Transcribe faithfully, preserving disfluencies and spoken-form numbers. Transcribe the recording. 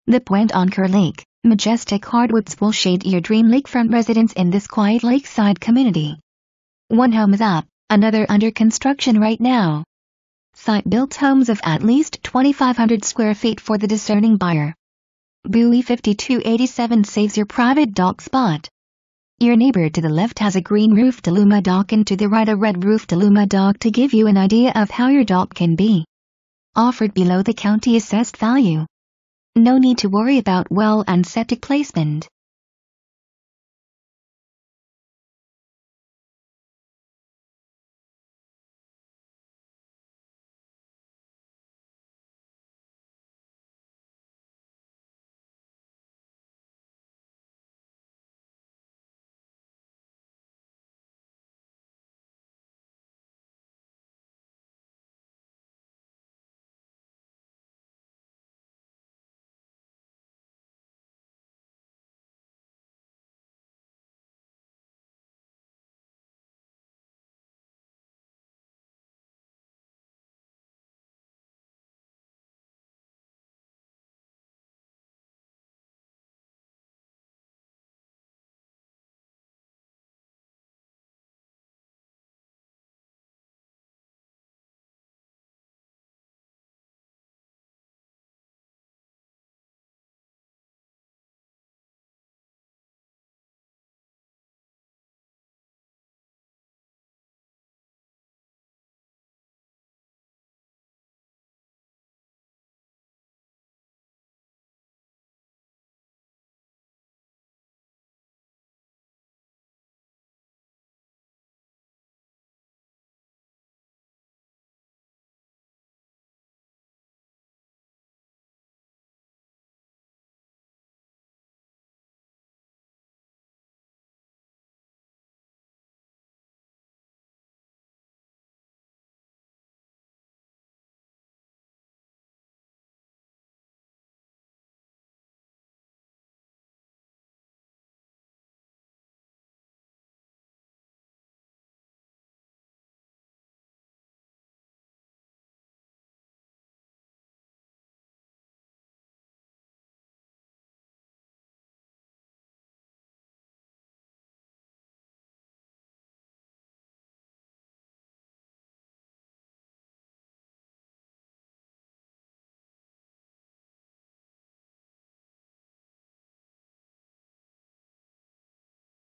The Pointe Encore Lake, majestic hardwoods will shade your dream lakefront residence in this quiet lakeside community. One home is up, another under construction right now. Site-built homes of at least twenty-five hundred square feet for the discerning buyer. Bowie fifty-two eighty-seven saves your private dock spot. Your neighbor to the left has a green roof Deluma dock and to the right a red roof Deluma dock to give you an idea of how your dock can be. Offered below the county assessed value. No need to worry about well and septic placement.